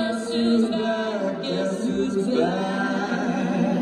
guess who's back? Guess who's back?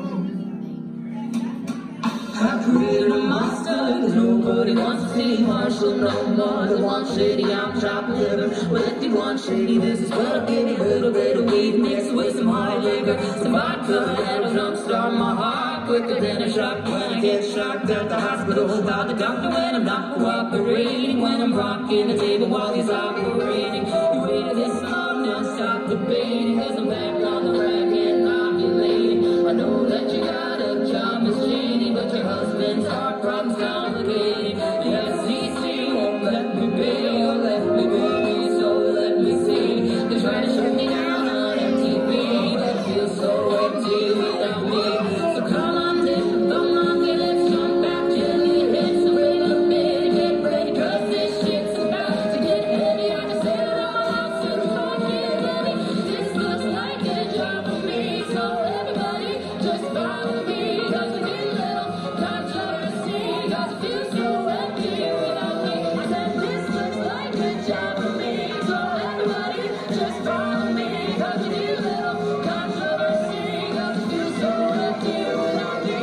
I created a monster, cause nobody wants to see Marshall no more. They want shady, I'm chopping liver. Well, if you want shady, this is what I'll give you. A little bit of weed mixed with some hard liquor, some vodka that'll jumpstart my heart quicker than a shock when I get shocked at the hospital by the doctor when I'm not cooperating, when I'm rocking the table while he's operating. You waited this long, now stop debating, cause I'm back on the rack and ovulating. I know that you got a job, Miss Janie, but your husband's heart problem's complicated. The FCC won't let me be, or let me be, so let me see. They try to shut me down on MTV, but it feels so empty without me. So come on, dip, come on, let's jump back till it hits the way a bit. Get ready, cause this shit's about to get heavy. I can set it all out, so don't get ready. This looks like a job for me, so everybody just follow me, cause we need a little controversy, cause it feels so empty without me. I said this looks like a job for me, so everybody just follow me, cause we need a little controversy, cause it feels so empty without me.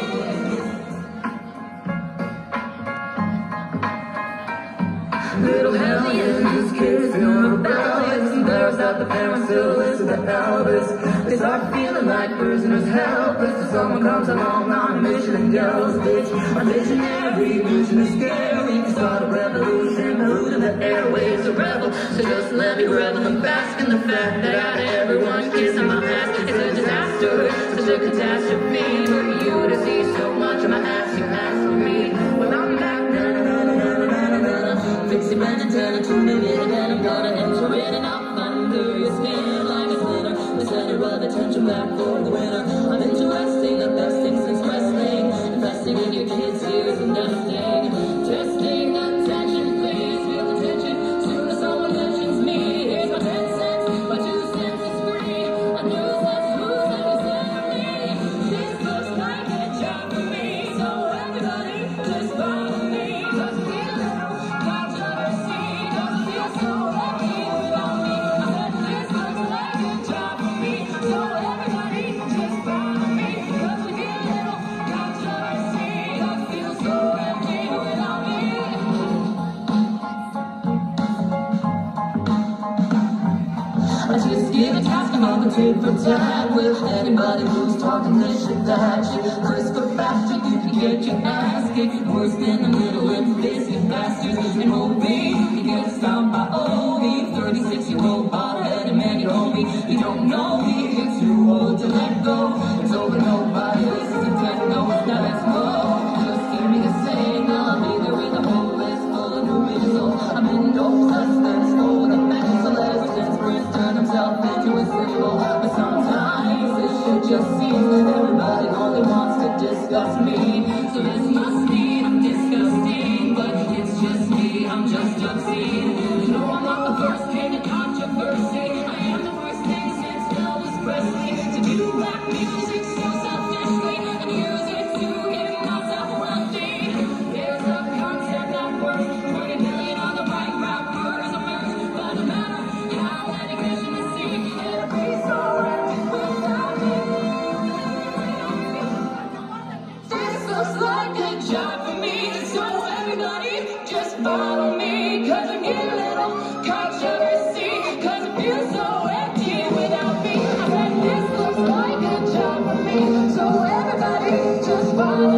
Little hellions, kids feeling rebellious, embarrassed that the parents still listen to Elvis. They start feeling like prisoners helpless till someone comes along on a mission and yells, bitch, I'm visionary, vision is scary. We start a revolution, polluting the airwaves, a rebel. So just let me revel and bask in the fact that out of everyone kissing my ass, it's a disaster, such a catastrophe. For you to see so much of my ass, you ask for me. When I'm back, fix your bend and turn it to me, and then I'm gonna enter it and up under your skin like a splinter. The center of attention back for the winner. I'm interesting, the best thing since wrestling. Investing in your kids' ears and nesting. Testing attention, please feel the tension. Soon as someone mentions me, here's my 10 cents. My 2 cents is free. A news that's smooth and you center me. This looks like a job for me, so everybody just follow me, cause we need a little controversy, cause it feels so empty without me. I said this looks like a job for me, so everybody just follow me, cause we need a little controversy, cause it feels so empty without me. I just give a task, I'm on the tit for tat with anybody who's talking this shit, that shit. Crisper faster, you can get your ass kicked. Worse than the middle and biscuit bastards. And OB, you get stomped by OB. 36-year-old bald-headed man, you know me. You don't know me, you're too old to let go. It's over, nobody listens to techno. Now let's go, just hear me sing. I'll be there with a whole list full of new results. I'm in no suspense, for the mental evidence. Turn himself into a symbol, but sometimes this shit just seems everybody only wants to discuss me. So this must mean I'm disgusting, but it's just me, I'm just obscene. You know I'm not the first king of controversy. I am the first thing since Elvis Presley to do black music so selfishly and use it to get myself wealthy. There's a concept that works, 20 million on the right rappers of earth, but no matter how many visions you see, it'll be so empty without me. This looks like a job for me, so everybody just follow me, cause I need a little controversy, cause it feels so empty without me. I said this looks like a job for me, so everybody just follow